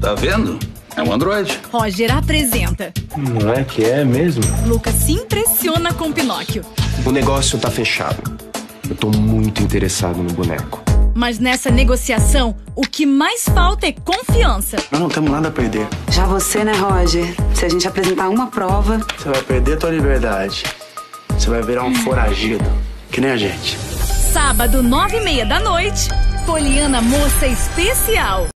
Tá vendo? É um Android. Roger apresenta. Não é que é mesmo? Lucas se impressiona com Pinóquio. O negócio tá fechado. Eu tô muito interessado no boneco. Mas nessa negociação, o que mais falta é confiança. Nós não temos nada a perder. Já você, né, Roger? Se a gente apresentar uma prova... Você vai perder a tua liberdade. Você vai virar um foragido, que nem a gente. Sábado, 21h30 da noite, Poliana Moça Especial.